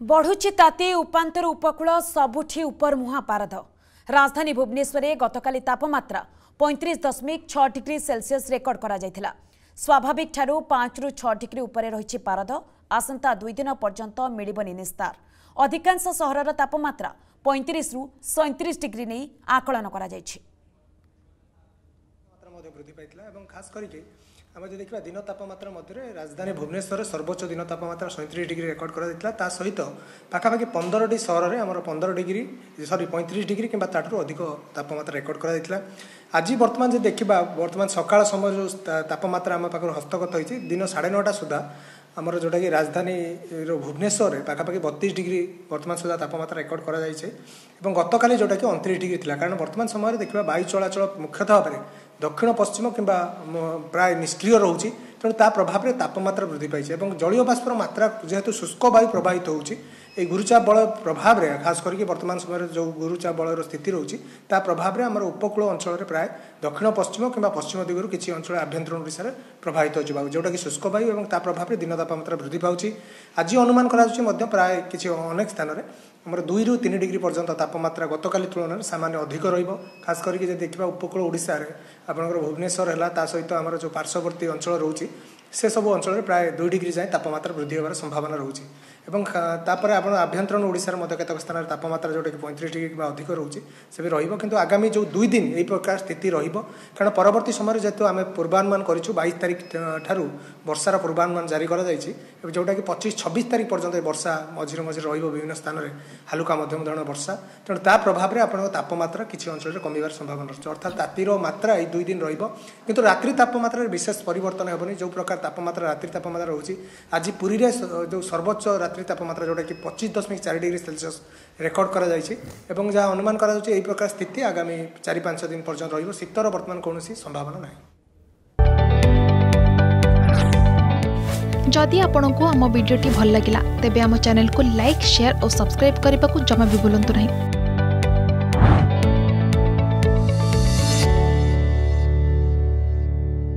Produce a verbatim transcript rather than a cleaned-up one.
बढ़ुची ताती उपांतर उपकूल सबुठी उपर मुहां पारद। राजधानी भुवनेश्वर गतकाली तापमात्रा पैंतीस दशमिक छह डिग्री सेल्सियस रेकर्ड करा जायथिला। स्वाभाविक ठारू पांच रु छह डिग्री उपरे रहिछि पारद। आसंता दुई दिन पर्यंत मिलिबनि निस्तार। अधिकांश सहरर तापमात्रा पैंतीस रु सैंतीस डिग्री नहीं आकलन करा जायछि। खास करके आम जो देखा दिन तापमात्रा मध्य राजधानी भुवनेश्वर सर्वोच्च दिन तापमात्रा सैंतीस डिग्री रेकर्ड करा सहित पाखापाखि पंदर टी सहर में आम पंदर डिग्री सरी पैंतीस डिग्री कि अधिक तापमात्रा रेकर्ड करा। आज बर्तमान जो देखा बर्तमान सकाळ समय जो तापमात्रा आम पाखर हस्तगत होती दिन साढ़े नौटा सुधा आमर जोटा कि राजधानी भुवनेश्वर पाखापाखि बत्तीस डिग्री बर्तमान सुधा तापमात्रा रेकर्ड करा। गतकाली जोटा कि उनतीस डिग्री थी कारण बर्तमान समय देखा वायु चलाचल मुख्यतः भाव में दक्षिण पश्चिम किंबा प्राय निष्क्रिय रोचे तेणु ता प्रभाव में तापमात्रा वृद्धि पाई जलीय बाष्पर मात्रा जेहेतु शुष्क वायु प्रवाहित होची ए गुरुचाप बल प्रभाव में खास करके वर्तमान समय जो गुरुचाप बलर स्थिति रोची ता प्रभाव में आम उपकूल अंचल में प्राय दक्षिण पश्चिम किंबा पश्चिम दिगरू किसी अंचल आभ्यंतर ओडिशा प्रभावित हो जोटा कि शुष्क वायु और ता प्रभाव में दिन तापमात्रा वृद्धि पाउची। आज अनुमान करा प्राय किसी अनेक स्थान में आमर दुई रु तीन डिग्री पर्यंत तापमात्रा गतकाली तुलन में सामान्य अधिक रहिबो। खास करके देखा उपकूल ओडिशा रे आपनकर भुवनेश्वर है ता सहित आमर जो पार्श्ववर्ती अंचल रोची से सब अंचल में प्राय दुई डिग्री जाए तापमात्रा वृद्धि होवार संभावना रोचे। तापर आप आभ्यंतरण ओडिशा केतक स्थान में तापमात्रा जोटा कि पैंतीस डिग्री कि अधिक रोचे से भी रहिबो किंतु आगामी जो दुई दिन यही प्रकार स्थिति रहिबो कारण परवर्ती समय जेहेतु आम पूर्वानुमान करूँ बाईस तारीख ठारू वर्षार पूर्वानुमान जारी करा जायछि जोटा कि पच्चीस छब्बीस तारीख पर्यंत वर्षा मझिरे मझिरे रहिबो विभिन्न स्थान में हालुका मध्यम धरण वर्षा तेणु ता प्रभाव में आपन तापमात्रा किसी अंचल कमिबार संभावना रही अर्थात तातीर मात्रा यही दुई दिन रहिबो किंतु रात्रि तापमात्रा विशेष परिवर्तन हेबनी जो प्रकार तापमात्रा रात्रि तापमात्रा रोची आज पुरी रे जो सर्वोच्च रात्रि तापमात्रा जोटा कि पच्चीस दशमिक चार डिग्री सेल्सियस रेकर्ड करा जायछि एवं जहाँ अनुमान करा जायछि एही प्रकार स्थिति आगामी चार पांच दिन पर्यंत रहिबो। शीतर वर्तमान कौनसी संभावना नहीं। जदि आपंक आम भिडी भल लगा तेब आम चैनल को लाइक शेयर और सब्सक्राइब करने को जमा भी भूलु नहीं।